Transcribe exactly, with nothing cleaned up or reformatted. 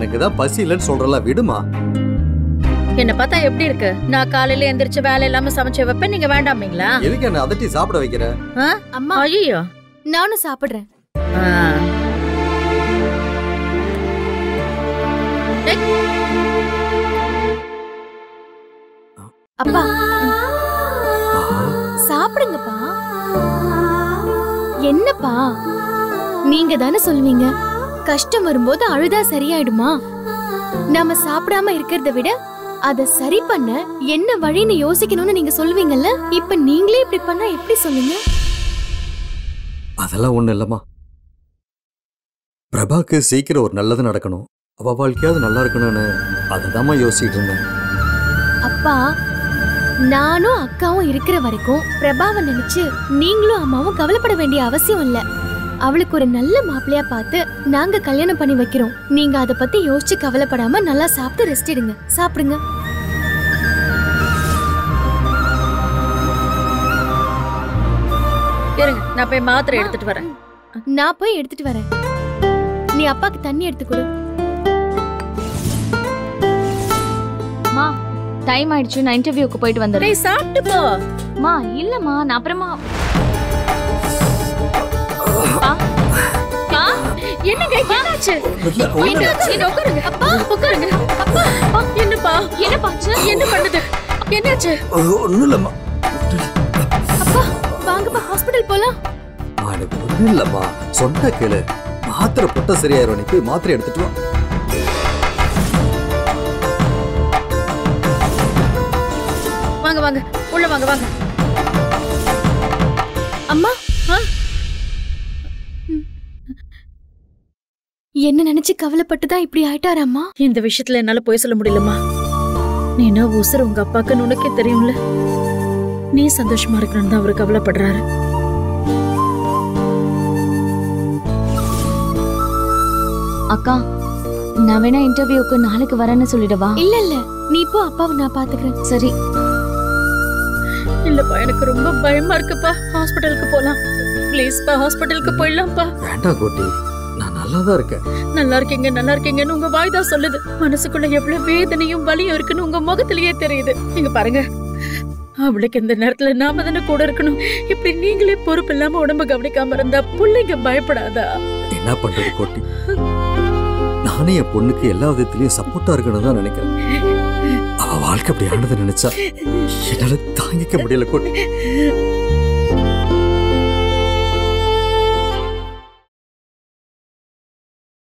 எனக்குதான் பசி இல்லைன்னு சொல்றல, விடுமா. என்ன பார்த்தா எப்படி இருக்கு? நான் காலையில எந்திரிச்சு வேலை இல்லாம சமைச்சு வைப்பேன், நீங்க வேண்டாமீங்களா? எதுக்கு என்ன அதட்டி சாப்பிட வைக்கிற? அம்மா ஐயோ, நானும் சாப்பிடுறேன். அப்பா சாப்பிடுங்கப்பா. என்னப்பா நீங்க தானே சொல்லுவீங்க, கஷ்டம் வரும்போது அழுதா சரியாயிடுமா? நாம சாப்பிடாம இருக்கிறத விட அத சரி பண்ண என்ன வழின்னு யோசிக்கணும்னு நீங்க சொல்லுவீங்கல்ல. இப்ப நீங்களே இப்படி பண்ணா எப்படி சொல்லுங்க? அதெல்லாம் ஒண்ணு இல்லம்மா. பிரபாக்கு சீக்கிரம் ஒரு நல்லது நடக்கணும், அவ வாழ்க்கையாவது நல்லா இருக்கணும்னு அததாம்மா யோசிச்சுட்டு இருந்தேன். அப்பா நானும் அக்காவும் இருக்கிற வரைக்கும் பிரபாவை நினைச்சு நீங்களும் அம்மாவும் கவலைப்பட வேண்டிய அவசியம் இல்ல. அவளுக்கு ஒரு நல்ல மாப்பிள்ளையா பார்த்து நாங்க கல்யாணம் பண்ணி வைக்கிறோம். நீங்க அத பத்தி யோசிச்சு கவலைப்படாம நல்லா சாப்பிட்டு ரெஸ்ட் எடுங்க. சாப்பிடுங்க. இருங்க, நான் போய் மாத்திரை எடுத்துட்டு வரேன். நான் போய் எடுத்துட்டு வரேன். நீ அப்பாக்கு தண்ணி எடுத்து கொடு. மா டைம் ஆயிடுச்சு, நான் இன்டர்வியூக்கு போயிட்டு வந்துடுறேன். நீ சாப்பிட்டு போ. மா இல்லம்மா, நான் அப்புறமா. என்னங்க என்னாச்சு? என்னாச்சு? உட்காருங்க. அப்பா உட்காருங்க. அப்பா என்னப்பா? என்னப்பாச்சு? என்ன பண்ணுது? என்னாச்சு? ஒண்ணும் இல்லம்மா. அப்பா வாங்கப்பா ஹாஸ்பிடல் போலாம். எனக்கு ஒண்ணும் இல்லம்மா, சொன்ன கேளு. மாத்திரை போட்டா சரியாயிரும், நீ போய் மாத்திரை எடுத்துட்டு வா. வாங்க வாங்க, உள்ள வாங்க வாங்க. அம்மா என்ன நினைச்சு கவலைப்பட்டுதான் இப்படி ஆயிட்டாரம்மா? இந்த விஷயத்துல என்னால போய் சொல்ல முடியலம்மா. நீ என்ன உசுர உங்க அப்பாக்கு உனக்கே தெரியும்ல. நீ சந்தோஷமா இருக்கணும்னு தான் அவரு கவலைப்படுறாரு. அக்கா நான் வேணா இன்டர்வியூக்கு நாளைக்கு வரேன்னு சொல்லிடவா? இல்ல இல்ல நீ போ, அப்பாவை நான் பாத்துக்கிறேன். சரி. இல்லப்பா எனக்கு ரொம்ப பயமா இருக்குப்பா. ஹாஸ்பிடலுக்கு போலாம் ப்ளீஸ்ப்பா. ஹாஸ்பிடலுக்கு போயிடலாம்ப்பா. வேண்டாம் கோட்டி, நான் நல்லாதான் இருக்கேன். நல்லா இருக்கீங்க நல்லா இருக்கீங்கன்னு உங்க வாய் தான் சொல்லுது. மனசுக்குள்ள எவ்வளவு வேதனையும் வலியும் இருக்குன்னு உங்க முகத்திலேயே தெரியுது. நீங்க பாருங்க, அவளுக்கு இந்த நேரத்துல நாம தானே கூட இருக்கணும். இப்படி நீங்களே பொறுப்பு இல்லாம உடம்பு கவனிக்காம இருந்தா பிள்ளைங்க பயப்படாதா? என்ன பண்றது கோட்டி, நானே என் பொண்ணுக்கு எல்லா விதத்திலயும் சப்போர்ட்டா இருக்கணும் தான் நினைக்கிறேன். அவ வாழ்க்கை அப்படி ஆனதை நினைச்சா என்னால தாங்கிக்க முடியல கோட்டி.